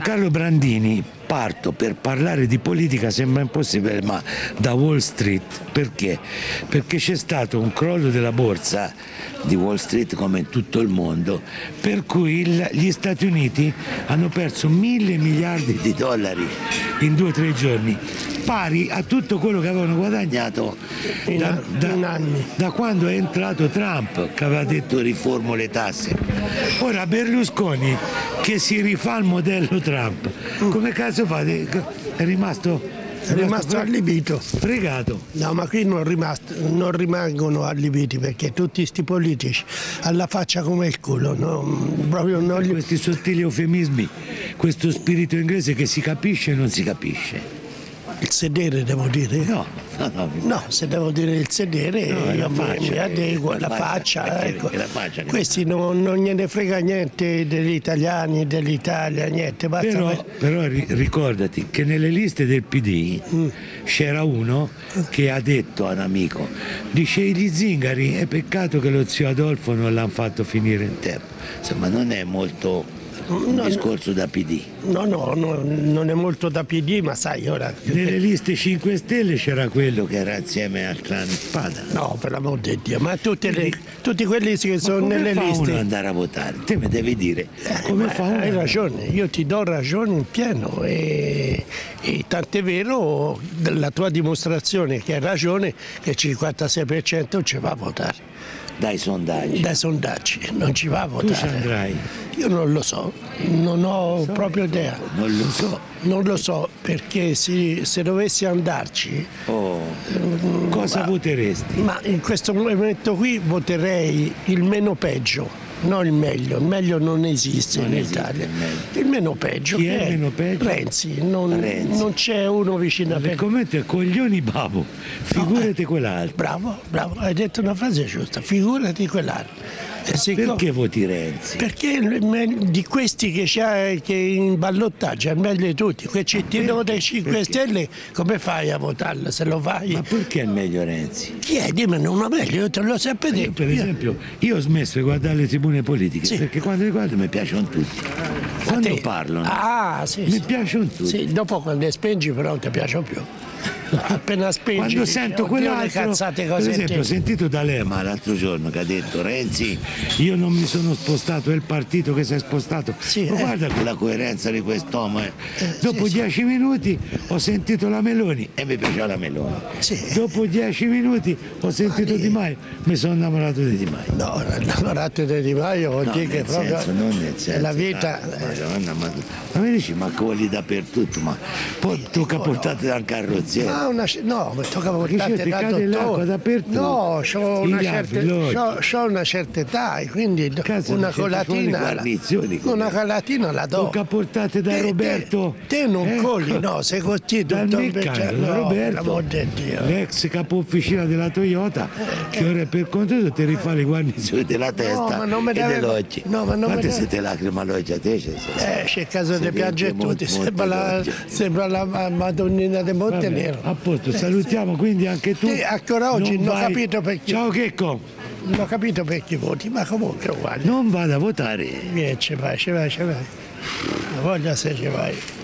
Carlo Brandini, parto per parlare di politica, sembra impossibile, ma da Wall Street. Perché? Perché c'è stato un crollo della borsa di Wall Street, come in tutto il mondo, per cui gli Stati Uniti hanno perso 1.000 miliardi di dollari in 2 o 3 giorni, pari a tutto quello che avevano guadagnato da quando è entrato Trump, che aveva detto riformo le tasse. Ora Berlusconi, che si rifà il modello Trump, come cazzo fate? È rimasto allibito. Fregato. No, ma qui non rimangono allibiti, perché tutti sti politici alla faccia come il culo, no? Proprio non gli... Questi sottili eufemismi, questo spirito inglese che si capisce e non si capisce. Il sedere, devo dire? No, se devo dire il sedere, io mi adeguo alla faccia. Ecco. Questi non gliene frega niente degli italiani, dell'Italia, niente. Però ricordati che nelle liste del PD c'era uno che ha detto a un amico, dice gli zingari, è peccato che lo zio Adolfo non l'hanno fatto finire in tempo. Insomma, non è molto... un discorso da PD. No, non è molto da PD, ma sai ora... Nelle liste 5 Stelle c'era quello che era insieme al clan Spada. No, per l'amor di Dio, ma tutti quelli che sono nelle liste... come fa uno ad andare a votare? Te mi devi dire come fa uno? Hai ragione, io ti do ragione in pieno e tant'è vero la tua dimostrazione che hai ragione, che il 56% non ci va a votare. Dai sondaggi. Dai sondaggi, non ci va a votare. Tu ci andrai? Io non lo so, non ho proprio idea. Non lo so. Non lo so, perché se dovessi andarci... cosa voteresti? Ma in questo momento qui voterei il meno peggio. Non il meglio non esiste in Italia. Il meno peggio. Chi è il meno peggio? Renzi. Non c'è uno vicino a me. Commenti coglioni babo, figurati quell'altro. Bravo, hai detto una frase giusta, figurati quell'altro. Perché voti Renzi? Perché di questi che c'è che in ballottaggio è meglio di tutti. Quel cittadino dei 5 Stelle, come fai a votarlo se lo fai? Ma perché è meglio Renzi? Chi è? Dimmi, non è meglio, io te l'ho sempre detto. Per esempio, io ho smesso di guardare le tribune politiche, perché quando le guardo mi piacciono tutti. Quando parlano mi piacciono tutti. Sì, dopo quando le spengi però non ti piacciono più. Appena spingi, quando sento quell'altro, per esempio ho sentito D'Alema l'altro giorno che ha detto Renzi, io non mi sono spostato, è il partito che si è spostato. Ma guarda la coerenza di quest'uomo. Dopo 10 minuti ho sentito la Meloni e mi piaceva la Meloni. Dopo 10 minuti ho sentito Di Maio, mi sono innamorato di Di Maio. No, innamorato di Di Maio vuol dire che proprio non nel senso, la vita... ma mi dici, ma coli dappertutto, ma poi tocca portare dal carrozziere. No, mi tocca portare dappertutto. No, ho una certa età, e quindi una colatina la do. Tocca portate da Roberto. Te non coli, no, sei così dal meccanico, Roberto, l'ex capo officina della Toyota, che ora è per conto tu ti rifà le guarnizioni della testa e dell'occhio. Quante siete lacrime all'occhio a te? C'è il caso di piangere tutti, sembra la Madonnina di Montenero. A posto, salutiamo quindi anche tu. Ancora oggi non ho capito perché. Ciao Checco. Non ho capito perché voti, ma comunque è uguale. Non vada a votare. Ci vai. La voglia se ci vai.